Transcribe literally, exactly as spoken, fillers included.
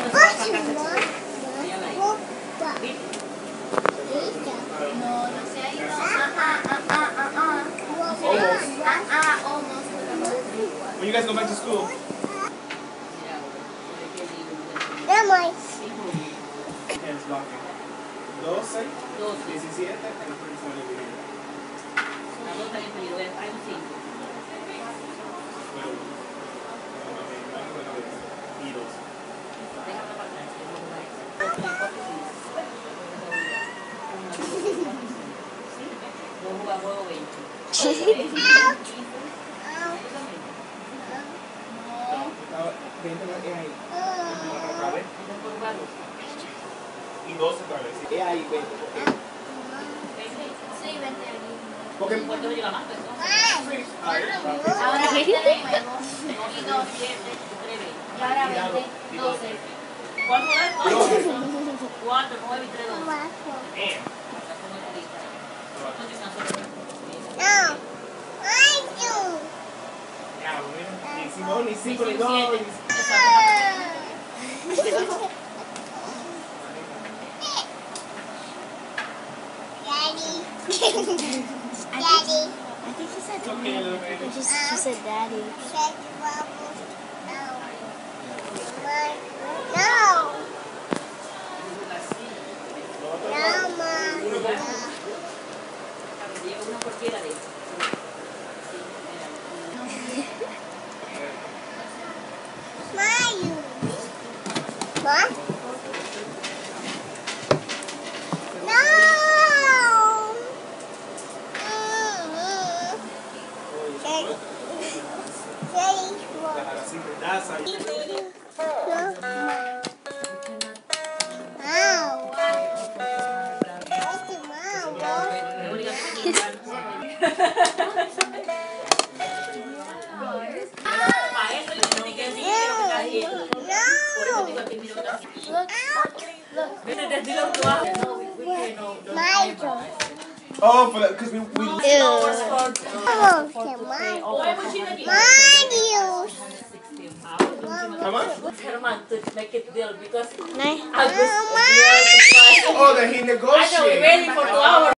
No, no se ha ido. Ah, ah, ah, ah, ah, ah. Ah, ah, almost. When you guys go back to school? Hands blocking. doce, diecisiete, and the first one over here. Y dos. Y doce otra vez. Es ahí, veinte. Sí, vente aquí. Porque Ahora veinte de nuevo. Y dos, siete, tres. Y ahora veinte, doce. ¿Cuánto es? cuatro, nueve y tres, doce. Ni no, ni cinco, ni dos. Daddy. I think she said Okay, little baby. she, she said daddy. No. No, Mom. Mario. What? No. Así que das ahí. Oh, for because we we. Oh, Mario. How much? Herman to make it deal because Nay. I was Oh, that he negotiated. waiting for two hours.